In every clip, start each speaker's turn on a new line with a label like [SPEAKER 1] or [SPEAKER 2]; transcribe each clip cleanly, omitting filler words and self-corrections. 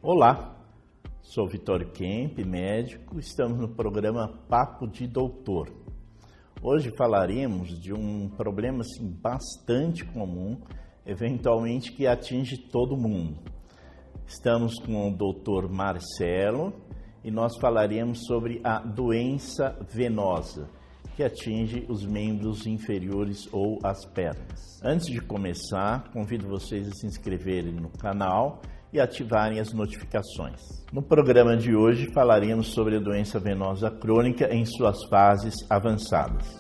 [SPEAKER 1] Olá, sou Vitório Kemp, médico, estamos no programa Papo de Doutor. Hoje falaremos de um problema bastante comum, eventualmente que atinge todo mundo. Estamos com o Dr. Marcelo e nós falaremos sobre a doença venosa, que atinge os membros inferiores ou as pernas. Antes de começar, convido vocês a se inscreverem no canal e ativarem as notificações. No programa de hoje falaremos sobre a doença venosa crônica em suas fases avançadas.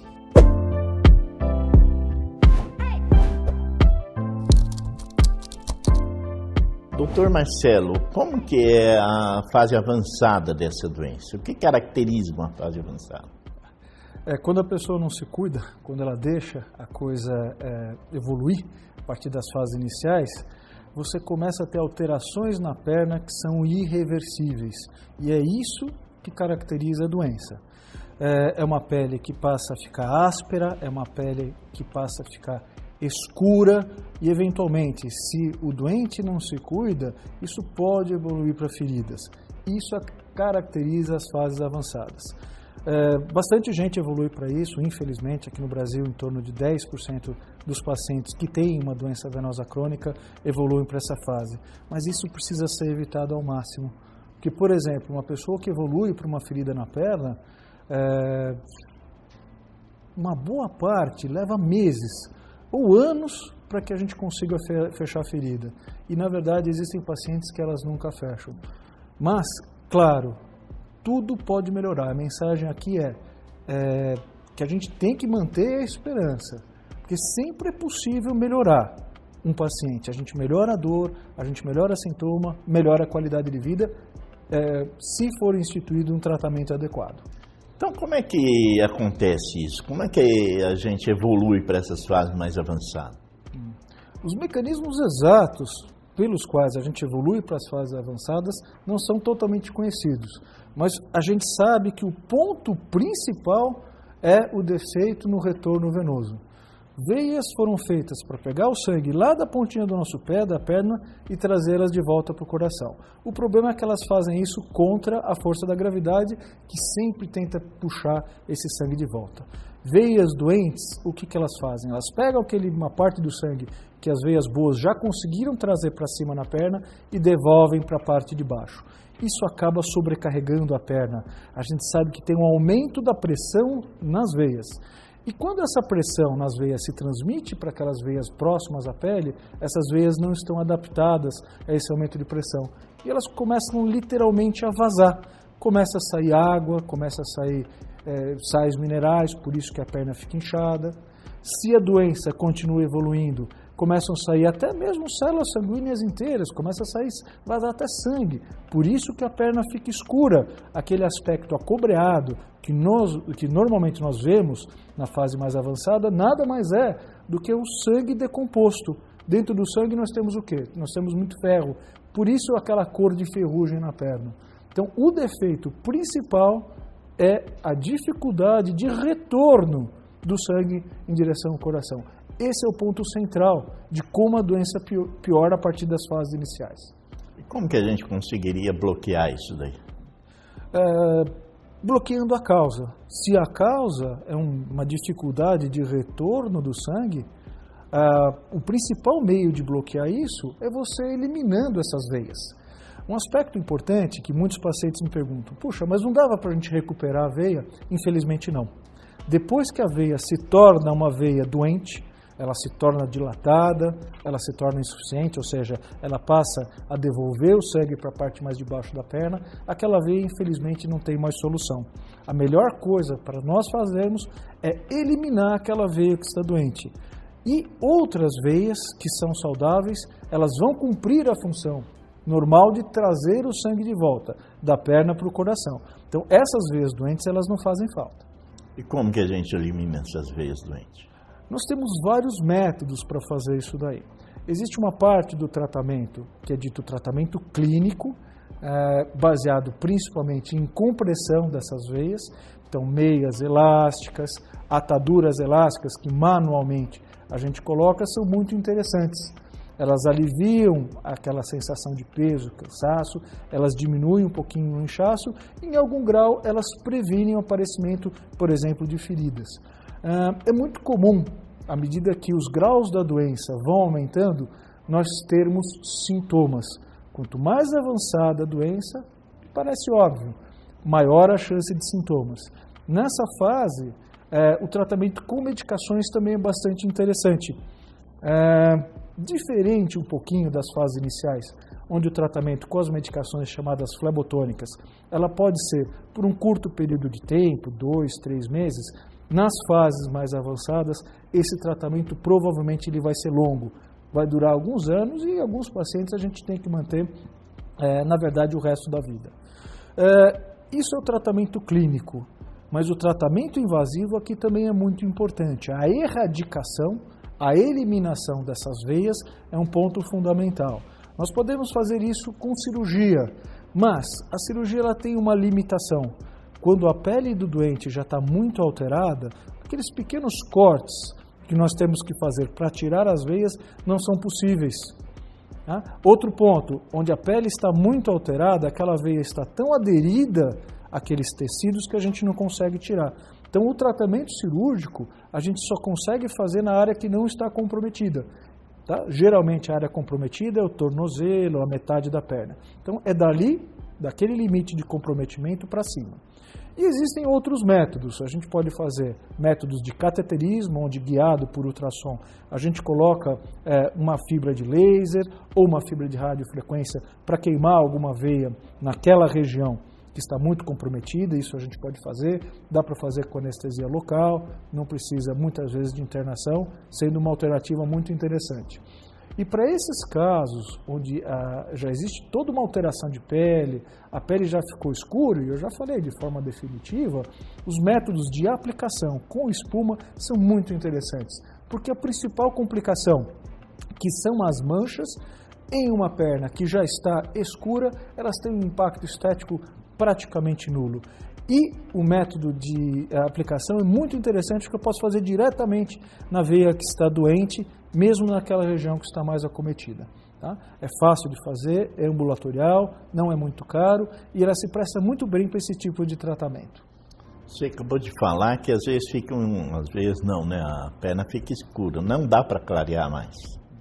[SPEAKER 1] Doutor Marcelo, como que é a fase avançada dessa doença? O que caracteriza uma fase avançada?
[SPEAKER 2] Quando a pessoa não se cuida, quando ela deixa a coisa evoluir a partir das fases iniciais, você começa a ter alterações na perna que são irreversíveis. E é isso que caracteriza a doença. É uma pele que passa a ficar áspera, é uma pele que passa a ficar escura e, eventualmente, se o doente não se cuida, isso pode evoluir para feridas. Isso caracteriza as fases avançadas. Bastante gente evolui para isso, infelizmente, aqui no Brasil, em torno de 10% dos pacientes que têm uma doença venosa crônica evoluem para essa fase. Mas isso precisa ser evitado ao máximo. Porque, por exemplo, uma pessoa que evolui para uma ferida na perna, uma boa parte leva meses ou anos para que a gente consiga fechar a ferida. E, na verdade, existem pacientes que elas nunca fecham. Mas, claro, tudo pode melhorar. A mensagem aqui é que a gente tem que manter a esperança, porque sempre é possível melhorar um paciente. A gente melhora a dor, a gente melhora o sintoma, melhora a qualidade de vida, se for instituído um tratamento adequado.
[SPEAKER 1] Então, como é que acontece isso? Como é que a gente evolui para essas fases mais avançadas?
[SPEAKER 2] Os mecanismos exatos pelos quais a gente evolui para as fases avançadas não são totalmente conhecidos, mas a gente sabe que o ponto principal é o defeito no retorno venoso. Veias foram feitas para pegar o sangue lá da pontinha do nosso pé, da perna, e trazê-las de volta para o coração. O problema é que elas fazem isso contra a força da gravidade, que sempre tenta puxar esse sangue de volta. Veias doentes, o que elas fazem? Elas pegam uma parte do sangue que as veias boas já conseguiram trazer para cima na perna e devolvem para a parte de baixo. Isso acaba sobrecarregando a perna. A gente sabe que tem um aumento da pressão nas veias. E quando essa pressão nas veias se transmite para aquelas veias próximas à pele, essas veias não estão adaptadas a esse aumento de pressão. E elas começam literalmente a vazar. Começa a sair água, começa a sair sais minerais, por isso que a perna fica inchada. Se a doença continua evoluindo, começam a sair até mesmo células sanguíneas inteiras, começa a vazar até sangue. Por isso que a perna fica escura, aquele aspecto acobreado que normalmente nós vemos na fase mais avançada, nada mais é do que o sangue decomposto. Dentro do sangue nós temos o quê? Nós temos muito ferro, por isso aquela cor de ferrugem na perna. Então o defeito principal é a dificuldade de retorno do sangue em direção ao coração. Esse é o ponto central de como a doença piora a partir das fases iniciais.
[SPEAKER 1] E como que a gente conseguiria bloquear isso daí?
[SPEAKER 2] Bloqueando a causa. Se a causa é uma dificuldade de retorno do sangue, o principal meio de bloquear isso é você eliminando essas veias. Um aspecto importante que muitos pacientes me perguntam, puxa, mas não dava para a gente recuperar a veia? Infelizmente não. Depois que a veia se torna uma veia doente, ela se torna dilatada, ela se torna insuficiente, ou seja, ela passa a devolver o sangue para a parte mais de baixo da perna, aquela veia, infelizmente, não tem mais solução. A melhor coisa para nós fazermos é eliminar aquela veia que está doente. E outras veias que são saudáveis, elas vão cumprir a função normal de trazer o sangue de volta da perna para o coração. Então, essas veias doentes, elas não fazem falta.
[SPEAKER 1] E como que a gente elimina essas veias doentes?
[SPEAKER 2] Nós temos vários métodos para fazer isso daí. Existe uma parte do tratamento que é dito tratamento clínico, baseado principalmente em compressão dessas veias, então meias elásticas, ataduras elásticas que manualmente a gente coloca são muito interessantes. elas aliviam aquela sensação de peso, cansaço, elas diminuem um pouquinho o inchaço e, em algum grau, elas previnem o aparecimento, por exemplo, de feridas. É muito comum, à medida que os graus da doença vão aumentando, nós termos sintomas. Quanto mais avançada a doença, parece óbvio, maior a chance de sintomas. Nessa fase, o tratamento com medicações também é bastante interessante. Diferente um pouquinho das fases iniciais, onde o tratamento com as medicações chamadas flebotônicas, ela pode ser por um curto período de tempo, 2, 3 meses. Nas fases mais avançadas, esse tratamento provavelmente ele vai ser longo, vai durar alguns anos e alguns pacientes a gente tem que manter, na verdade, o resto da vida. Isso é o tratamento clínico, mas o tratamento invasivo aqui também é muito importante. A erradicação, a eliminação dessas veias é um ponto fundamental. Nós podemos fazer isso com cirurgia, mas a cirurgia ela tem uma limitação. Quando a pele do doente já está muito alterada, aqueles pequenos cortes que nós temos que fazer para tirar as veias não são possíveis. Outro ponto, onde a pele está muito alterada, aquela veia está tão aderida àqueles tecidos que a gente não consegue tirar. Então, o tratamento cirúrgico, a gente só consegue fazer na área que não está comprometida. Tá? Geralmente, a área comprometida é o tornozelo, a metade da perna. Então, é dali, daquele limite de comprometimento para cima. E existem outros métodos. A gente pode fazer métodos de cateterismo, onde guiado por ultrassom, a gente coloca uma fibra de laser ou uma fibra de radiofrequência para queimar alguma veia naquela região que está muito comprometida. Isso a gente pode fazer. Dá para fazer com anestesia local, não precisa muitas vezes de internação, sendo uma alternativa muito interessante. E para esses casos, onde já existe toda uma alteração de pele, a pele já ficou escura, e eu já falei de forma definitiva, os métodos de aplicação com espuma são muito interessantes, porque a principal complicação, que são as manchas, em uma perna que já está escura, elas têm um impacto estético praticamente nulo. E o método de aplicação é muito interessante, porque eu posso fazer diretamente na veia que está doente, mesmo naquela região que está mais acometida. Tá? É fácil de fazer, é ambulatorial, não é muito caro e ela se presta muito bem para esse tipo de tratamento.
[SPEAKER 1] Você acabou de falar que às vezes não, né? A perna fica escura, não dá para clarear mais.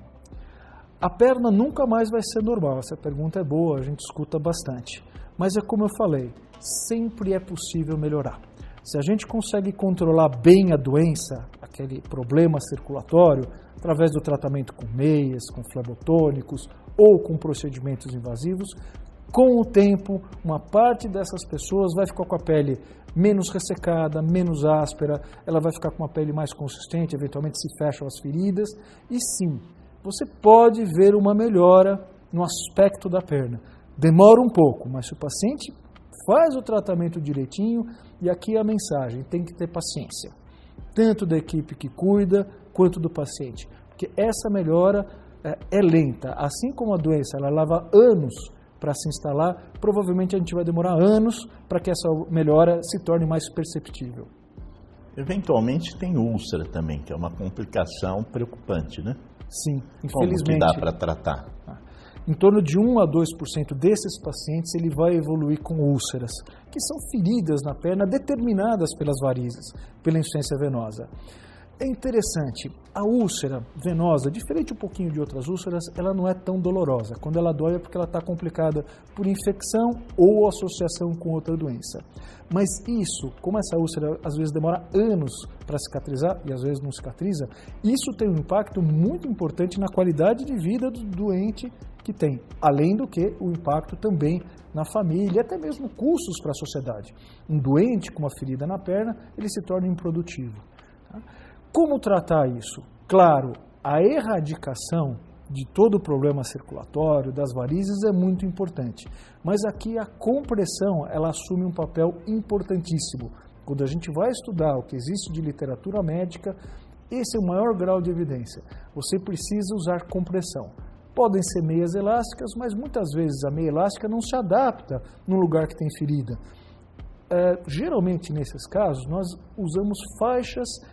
[SPEAKER 2] A perna nunca mais vai ser normal, essa pergunta é boa, a gente escuta bastante. Mas é como eu falei, sempre é possível melhorar. Se a gente consegue controlar bem a doença, aquele problema circulatório, através do tratamento com meias, com flebotônicos ou com procedimentos invasivos, com o tempo, uma parte dessas pessoas vai ficar com a pele menos ressecada, menos áspera, ela vai ficar com uma pele mais consistente, eventualmente se fecham as feridas, e sim, você pode ver uma melhora no aspecto da perna. Demora um pouco, mas se o paciente faz o tratamento direitinho, e aqui a mensagem, tem que ter paciência, tanto da equipe que cuida, quanto do paciente, porque essa melhora é lenta, assim como a doença, ela leva anos para se instalar, provavelmente a gente vai demorar anos para que essa melhora se torne mais perceptível.
[SPEAKER 1] Eventualmente tem úlcera também, que é uma complicação preocupante, né?
[SPEAKER 2] Sim, infelizmente.
[SPEAKER 1] Como que dá para tratar?
[SPEAKER 2] Em torno de 1 a 2% desses pacientes ele vai evoluir com úlceras, que são feridas na perna determinadas pelas varizes, pela insuficiência venosa. É interessante, a úlcera venosa, diferente um pouquinho de outras úlceras, ela não é tão dolorosa. Quando ela dói é porque ela está complicada por infecção ou associação com outra doença. Mas isso, como essa úlcera às vezes demora anos para cicatrizar e às vezes não cicatriza, isso tem um impacto muito importante na qualidade de vida do doente que tem, além do que o impacto também na família e até mesmo custos para a sociedade. Um doente com uma ferida na perna, ele se torna improdutivo. Tá? Como tratar isso? Claro, a erradicação de todo o problema circulatório, das varizes, é muito importante. Mas aqui a compressão, ela assume um papel importantíssimo. Quando a gente vai estudar o que existe de literatura médica, esse é o maior grau de evidência. Você precisa usar compressão. Podem ser meias elásticas, mas muitas vezes a meia elástica não se adapta num lugar que tem ferida. Geralmente, nesses casos, nós usamos faixas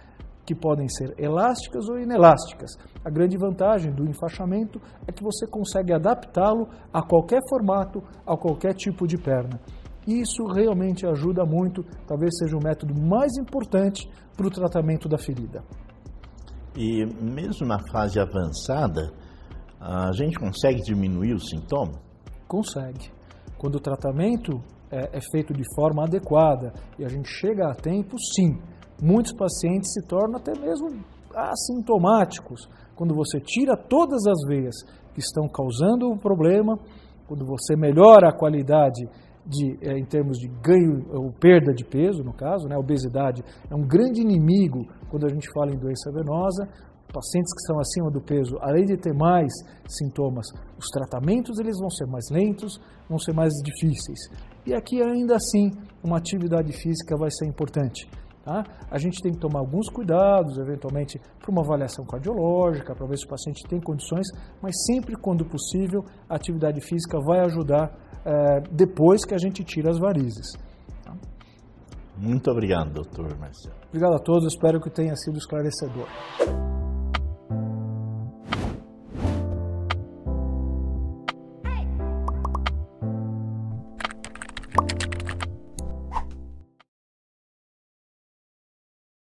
[SPEAKER 2] que podem ser elásticas ou inelásticas. A grande vantagem do enfaixamento é que você consegue adaptá-lo a qualquer formato, a qualquer tipo de perna. E isso realmente ajuda muito, talvez seja o método mais importante para o tratamento da ferida.
[SPEAKER 1] E mesmo na fase avançada, a gente consegue diminuir o sintoma?
[SPEAKER 2] Consegue. Quando o tratamento é feito de forma adequada e a gente chega a tempo, sim. Muitos pacientes se tornam até mesmo assintomáticos. Quando você tira todas as veias que estão causando o problema, quando você melhora a qualidade em termos de ganho ou perda de peso, no caso, a obesidade é um grande inimigo quando a gente fala em doença venosa. Pacientes que são acima do peso, além de ter mais sintomas, os tratamentos eles vão ser mais lentos, vão ser mais difíceis. E aqui ainda assim, uma atividade física vai ser importante. Tá? A gente tem que tomar alguns cuidados, eventualmente para uma avaliação cardiológica, para ver se o paciente tem condições, mas sempre quando possível, a atividade física vai ajudar depois que a gente tira as varizes. Tá?
[SPEAKER 1] Muito obrigado, doutor Marcelo.
[SPEAKER 2] Obrigado a todos, espero que tenha sido esclarecedor.